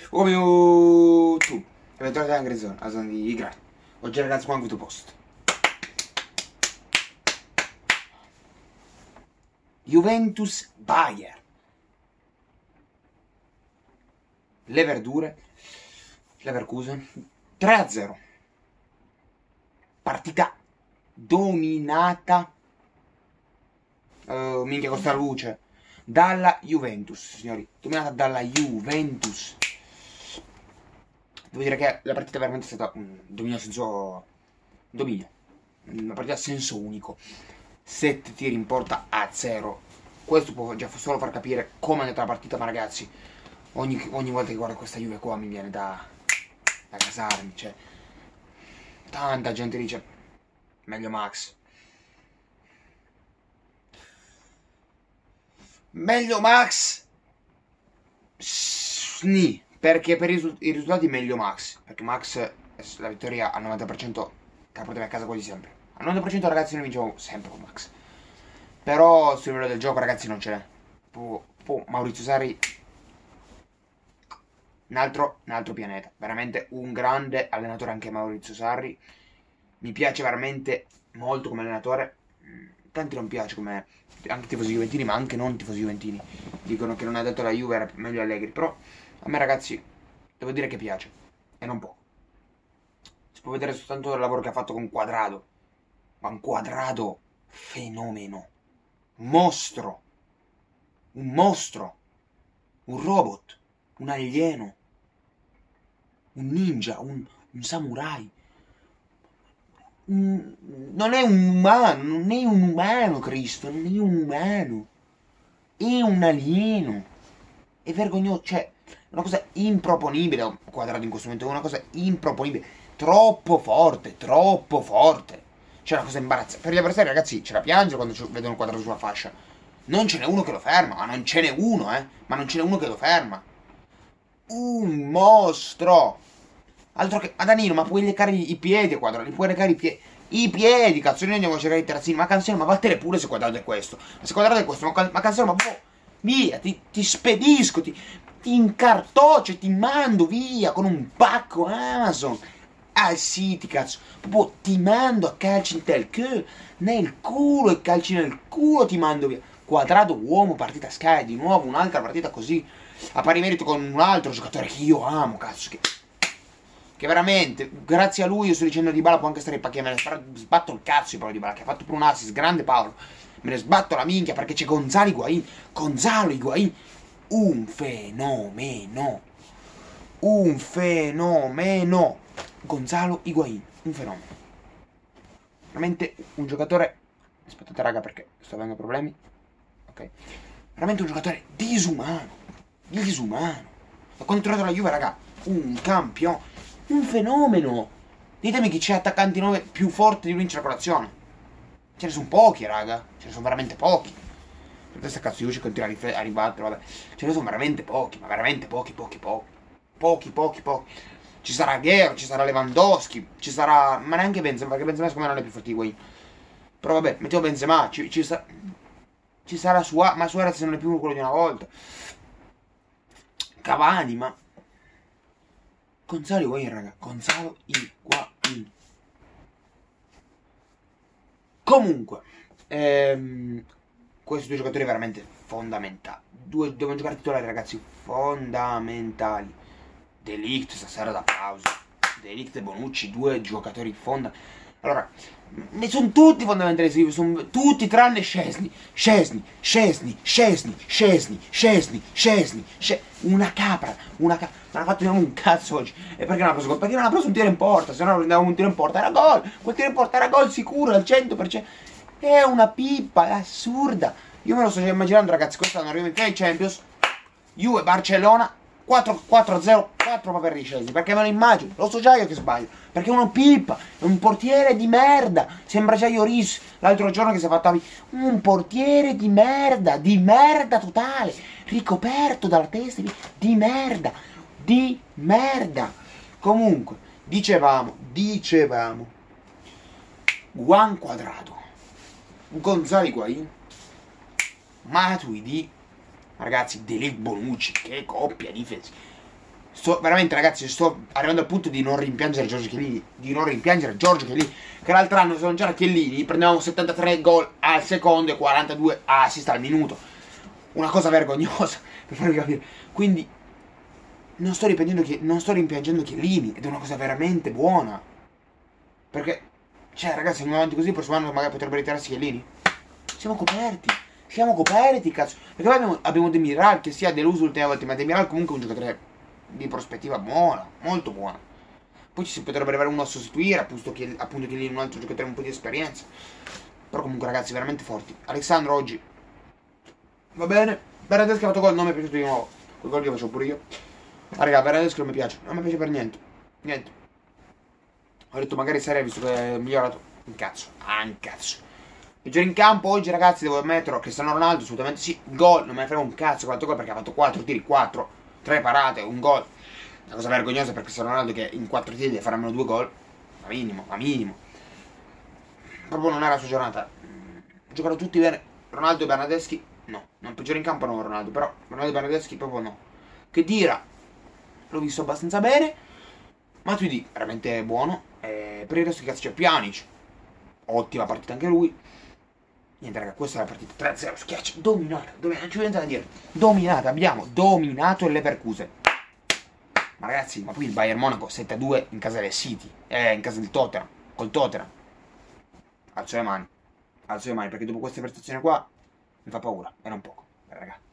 Come tu. E bentornati anche in zona, a zona di Igra. Oggi ragazzi qua in questo posto. Juventus Bayern. Le verdure. Leverkusen 3-0. Partita dominata. Minchia con sta luce. Dalla Juventus, signori. Dominata dalla Juventus. Devo dire che la partita veramente è stata un dominio a senso. Dominio. Una partita a senso unico. 7 tiri in porta a 0. Questo può già solo far capire come è andata la partita, ma ragazzi, ogni volta che guardo questa Juve qua mi viene da casarmi, cioè. Tanta gente dice meglio Max. Meglio Max. Sni. Perché per i risultati meglio Max. Perché Max la vittoria al 90% che la portiamo a casa quasi sempre. Al 90% ragazzi noi vinciamo sempre con Max. Però sul livello del gioco ragazzi non ce n'è. Maurizio Sarri un altro pianeta. Veramente un grande allenatore anche Maurizio Sarri. Mi piace veramente molto come allenatore. Tanti non piace come anche tifosi juventini, ma anche non tifosi juventini dicono che non ha detto la Juve era meglio Allegri. Però a me ragazzi devo dire che piace. E non poco. Si può vedere soltanto il lavoro che ha fatto con Quadrado. Ma un Quadrado fenomeno. Mostro. Un mostro. Un robot. Un alieno. Un ninja. Un samurai. Non è un umano. Non è un umano, Cristo. Non è un umano. È un alieno. È vergognoso. Cioè, una cosa improponibile. Quadrado in questo momento è una cosa improponibile. Troppo forte. Troppo forte. C'è una cosa imbarazzante. Per gli avversari, ragazzi, c'è da piangere quando vedono il Quadrado sulla fascia. Non ce n'è uno che lo ferma. Ma non ce n'è uno, Ma non ce n'è uno che lo ferma. Un mostro. Altro che. Ma Danilo, ma puoi leccare i piedi a Quadrado. Li puoi leccare i piedi. I piedi, cazzo. Noi andiamo a cercare i terzini. Ma Cancelo, ma vattene pure se Quadrado è questo. Ma se Quadrado è questo. Ma Cancelo, ma boh. Via, ti spedisco. Ti incartoccio. Ti mando via con un pacco Amazon. Ah sì, ti cazzo. Proprio ti mando a calci in tel nel culo e calci nel culo ti mando via. Quadrado uomo, partita Sky, di nuovo un'altra partita così. A pari merito con un altro giocatore che io amo, cazzo. Che veramente, grazie a lui io sto dicendo Dybala può anche stare in pacchia. Me ne sbatto il cazzo di Paolo Dybala, che ha fatto pure un assist, grande Paolo. Me ne sbatto la minchia perché c'è Gonzalo Higuain. Gonzalo Higuain, un fenomeno. Un fenomeno. Gonzalo Higuain, un fenomeno. Veramente un giocatore. Aspettate raga perché sto avendo problemi. Ok. Veramente un giocatore disumano. Disumano. Da quando è tornato alla Juve, raga, un campione. Un fenomeno. Ditemi chi c'è attaccanti 9 più forti di lui in circolazione. Ce ne sono pochi, raga. Ce ne sono veramente pochi. Per questa cazzo io ci continua a ribattere, vabbè. Ce ne sono veramente pochi, ma veramente pochi. Pochi. Ci sarà Guerrero, ci sarà Lewandowski, ci sarà. Ma neanche Benzema, perché Benzema secondo me non è più forte di Higuain. Però vabbè, mettiamo Benzema, ci sarà Suarez, ma Suarez non è più quello di una volta. Cavani, ma. Gonzalo Higuain, raga. Gonzalo Higuain. Comunque, questi due giocatori veramente fondamentali. Devono giocare titolari, ragazzi, fondamentali. De Ligt stasera da pausa. De Ligt e Bonucci, due giocatori fondamentali. Allora, ne sono tutti fondamentali, sono tutti tranne Szczesny. Una capra. Non ha fatto un cazzo oggi. E perché non ha preso gol? Perché non ha preso un tiro in porta. Se no prendevamo un tiro in porta era gol. Quel tiro in porta era gol sicuro al 100%. È una pippa, è assurda. Io me lo sto già immaginando, ragazzi. Quest'anno arriva in finale Champions. Juve Barcellona 4-0, 4 per Richelli, perché me lo immagino, lo so già io che sbaglio, perché è uno pippa, è un portiere di merda, sembra già Lloris l'altro giorno che si è fatto un portiere di merda totale, ricoperto dalla testa di merda, comunque, dicevamo, Juan Quadrado, Gonzalo Higuain, Matuidi, ragazzi, De Ligt Bonucci, che coppia difensiva. Veramente ragazzi, sto arrivando al punto di non rimpiangere Giorgio Chiellini. Di non rimpiangere Giorgio Chiellini. Che l'altro anno, se non c'era Chiellini, prendevamo 73 gol al secondo e 42 assist al minuto. Una cosa vergognosa, per farvi capire. Quindi non sto rimpiangendo Chiellini. Ed è una cosa veramente buona. Perché, cioè ragazzi, andiamo avanti così, il prossimo anno magari potrebbe ritirarsi Chiellini. Siamo coperti. Siamo coperti, cazzo. Perché poi abbiamo Demiral che sia deluso l'ultima volta, ma Demiral comunque è un giocatore di prospettiva buona, molto buona. Poi ci si potrebbe avere uno a sostituire, appunto che lì un altro giocatore un po' di esperienza. Però comunque ragazzi, veramente forti. Alessandro oggi va bene. Bernardeschi ha fatto gol, non mi è piaciuto di nuovo. Quel gol che facevo pure io. Ma raga, Bernardeschi non mi piace. Non mi piace per niente. Niente. Ho detto magari Serie visto che è migliorato. Un cazzo. Ah, un cazzo. Peggiore in campo oggi ragazzi, devo ammetterlo, Cristiano Ronaldo assolutamente sì. Gol, non me ne frega un cazzo 4 gol perché ha fatto 4 tiri, 4, 3 parate, un gol. Una cosa vergognosa per Cristiano Ronaldo che in 4 tiri deve fare almeno 2 gol. Ma minimo, ma minimo. Proprio non è la sua giornata. Giocano tutti bene. Ronaldo e Bernardeschi no. Non peggiore in campo no Ronaldo, però Ronaldo e Bernardeschi proprio no. Che Dira l'ho visto abbastanza bene. Matuidi veramente buono. Per il resto che cazzo c'è Pjanic. Ottima partita anche lui. Niente raga, questa è la partita 3-0, schiaccia, dominata, non ci viene da dire. Dominata, abbiamo dominato il Leverkusen. Ma ragazzi, ma poi il Bayern Monaco 7-2 in casa del City, in casa del Tottenham, col Tottenham. Alzo le mani perché dopo queste prestazioni qua mi fa paura, e non poco, raga.